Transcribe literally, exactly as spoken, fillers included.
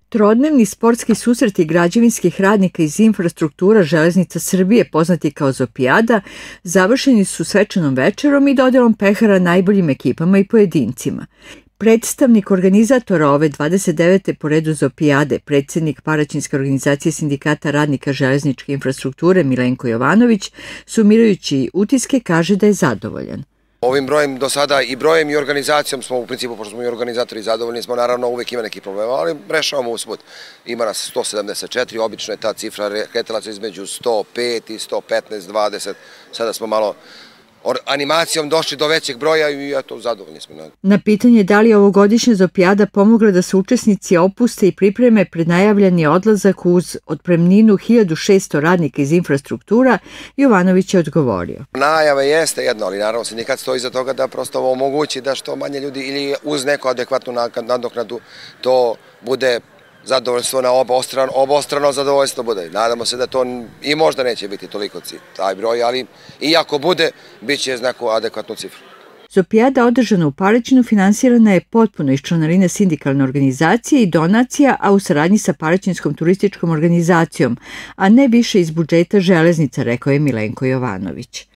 Trodnevni sportski susreti građevinskih radnika iz infrastruktura Železnica Srbije, poznati kao Zopijada, završeni su svečanom večerom i dodelom pehara najboljim ekipama i pojedincima. Predstavnik organizatora ove dvadeset devete po redu Zopijade, predsjednik Paraćinske organizacije sindikata radnika železničke infrastrukture Milenko Jovanović, sumirajući utiske, kaže da je zadovoljan. Ovim brojem do sada i brojem i organizacijom smo u principu, pošto smo i organizatori zadovoljni, smo naravno uvek ima neki problema, ali rešavamo usput. Ima nas sto sedamdeset četiri, obično je ta cifra kretala se između sto pet i sto petnaest, dvadeset, sada smo malo animacijom došli do većeg broja i eto, zadovoljni smo. Na pitanje da li je ovogodišnja Zopijada pomogla da se učesnici opuste i pripreme pred najavljeni odlazak uz otpremninu hiljadu šesto radnika iz infrastruktura, Jovanović je odgovorio. Najava jeste jedno, ali naravno sindikat stoji iza toga da prosto omogući da što manje ljudi ili uz neku adekvatnu nadoknadu to bude zadovoljstvo na obostrano, obostrano zadovoljstvo bude. Nadamo se da to i možda neće biti toliko taj broj, ali i ako bude, bit će neku adekvatnu cifru. Zopijada održana u Paraćinu finansirana je potpuno iz članarine sindikalne organizacije i donacija, a u saradnji sa Paraćinskom turističkom organizacijom, a ne više iz budžeta železnica, rekao je Milenko Jovanović.